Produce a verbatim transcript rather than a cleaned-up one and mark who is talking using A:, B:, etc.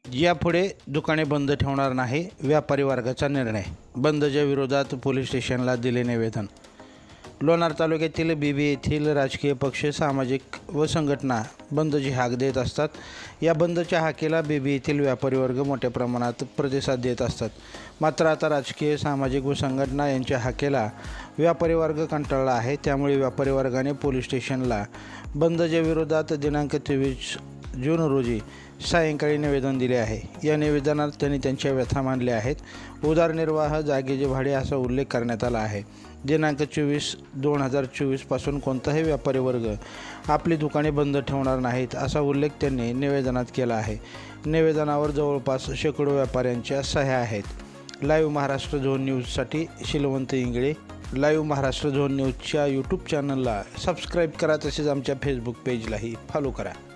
A: यापुढे दुकाने बंद ठेवणार नाही, व्यापारी वर्गाचा निर्णय. बंदच्या विरोधात पोलीस स्टेशनला दिले निवेदन. लोणार तालुक्यातील बीबी येथील राजकीय पक्ष, सामाजिक व संघटना बंदची हाक देत असतात. या बंदच्या हाकेला बीबी येथील व्यापारी वर्ग मोठ्या प्रमाणात प्रतिसाद देत असतात. मात्र आता राजकीय, सामाजिक व संघटना यांच्या हाकेला व्यापारी वर्ग कंटाळला आहे. त्यामुळे व्यापारी वर्गाने पोलीस स्टेशनला बंदच्या विरोधात दिनांक तेवीस जून रोजी सायंकाळी निवेदन दिले आहे. या निवेदनात त्यांनी त्यांच्या व्यथा मांडल्या आहेत. उदरनिर्वाह, जागेचे भाडे असा उल्लेख करण्यात आला आहे. दिनांक चोवीस दोन हजार चोवीसपासून कोणताही व्यापारी वर्ग आपली दुकाने बंद ठेवणार नाहीत असा उल्लेख त्यांनी निवेदनात केला आहे. निवेदनावर जवळपास शेकडो व्यापाऱ्यांच्या सह्या आहेत. लाईव्ह महाराष्ट्र झोन न्यूजसाठी शिलवंत इंगळे. लाईव्ह महाराष्ट्र झोन न्यूजच्या यूट्यूब चॅनलला सबस्क्राईब करा, तसेच आमच्या फेसबुक पेजलाही फॉलो करा.